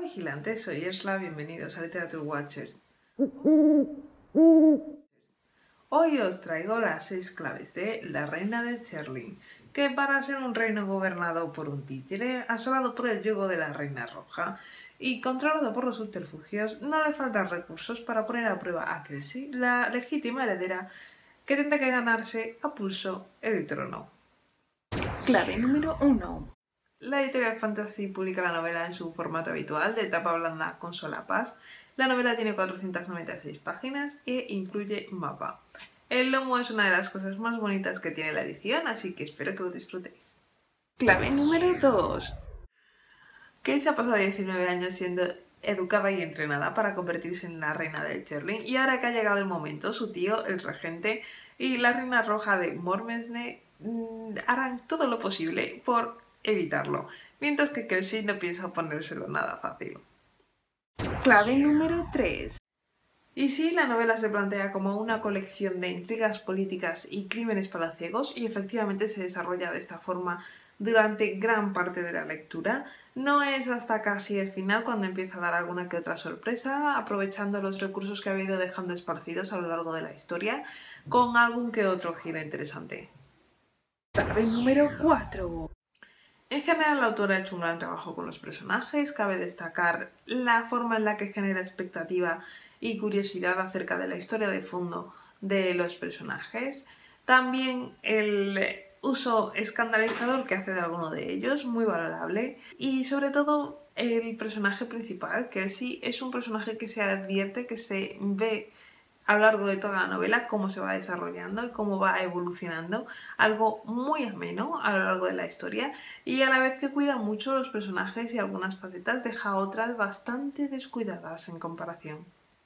vigilantes, soy Esla, bienvenidos a Literature Watcher. Hoy os traigo las 6 claves de la reina de Cherling, que para ser un reino gobernado por un títere, asolado por el yugo de la reina roja y controlado por los subterfugios, no le faltan recursos para poner a prueba a Kelsey, la legítima heredera, que tendrá que ganarse a pulso el trono. Clave número 1. La editorial Fantasy publica la novela en su formato habitual de tapa blanda con solapas. La novela tiene 496 páginas e incluye mapa. El lomo es una de las cosas más bonitas que tiene la edición, así que espero que lo disfrutéis. Clave número 2. Kate ha pasado 19 años siendo educada y entrenada para convertirse en la reina de Cherling, y ahora que ha llegado el momento, su tío, el regente, y la reina roja de Mormesne harán todo lo posible por evitarlo, mientras que Kelsey no piensa ponérselo nada fácil. Clave número 3. Y sí, la novela se plantea como una colección de intrigas políticas y crímenes palaciegos, y efectivamente se desarrolla de esta forma durante gran parte de la lectura. No es hasta casi el final cuando empieza a dar alguna que otra sorpresa, aprovechando los recursos que ha ido dejando esparcidos a lo largo de la historia, con algún que otro giro interesante. Clave número 4. En general, la autora ha hecho un gran trabajo con los personajes. Cabe destacar la forma en la que genera expectativa y curiosidad acerca de la historia de fondo de los personajes. También el uso escandalizador que hace de alguno de ellos, muy valorable. Y sobre todo el personaje principal, Kelsey, es un personaje que se advierte, que se ve a lo largo de toda la novela cómo se va desarrollando y cómo va evolucionando, algo muy ameno a lo largo de la historia, y a la vez que cuida mucho los personajes y algunas facetas deja otras bastante descuidadas en comparación.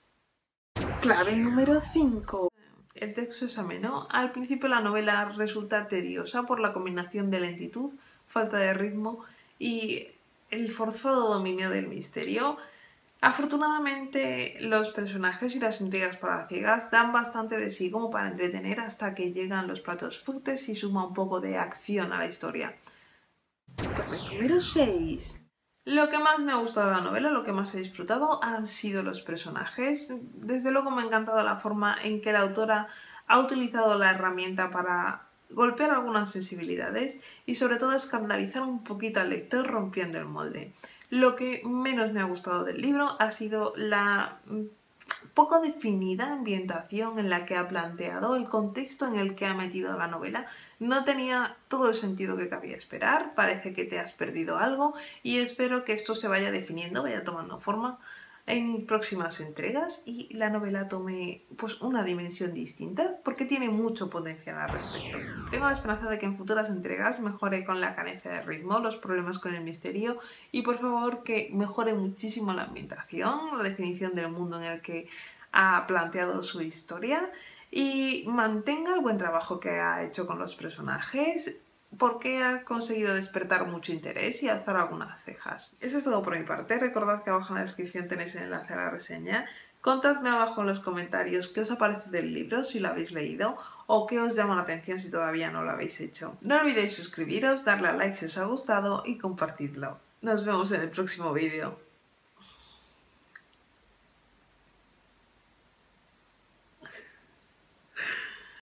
Clave número 5. El texto es ameno. Al principio la novela resulta tediosa por la combinación de lentitud, falta de ritmo y el forzado dominio del misterio. Afortunadamente, los personajes y las intrigas palaciegas dan bastante de sí como para entretener hasta que llegan los platos fuertes y suma un poco de acción a la historia. Clave número 6. Lo que más me ha gustado de la novela, lo que más he disfrutado, han sido los personajes. Desde luego me ha encantado la forma en que la autora ha utilizado la herramienta para golpear algunas sensibilidades y sobre todo escandalizar un poquito al lector rompiendo el molde. Lo que menos me ha gustado del libro ha sido la poco definida ambientación en la que ha planteado, el contexto en el que ha metido la novela. No tenía todo el sentido que cabía esperar, parece que te has perdido algo, y espero que esto se vaya definiendo, vaya tomando forma en próximas entregas y la novela tome pues una dimensión distinta, porque tiene mucho potencial al respecto. Tengo la esperanza de que en futuras entregas mejore con la carencia de ritmo, los problemas con el misterio y por favor que mejore muchísimo la ambientación, la definición del mundo en el que ha planteado su historia y mantenga el buen trabajo que ha hecho con los personajes, porque ha conseguido despertar mucho interés y alzar algunas cejas. Eso es todo por mi parte. Recordad que abajo en la descripción tenéis el enlace a la reseña. Contadme abajo en los comentarios qué os ha parecido del libro, si lo habéis leído, o qué os llama la atención si todavía no lo habéis hecho. No olvidéis suscribiros, darle a like si os ha gustado y compartidlo. Nos vemos en el próximo vídeo.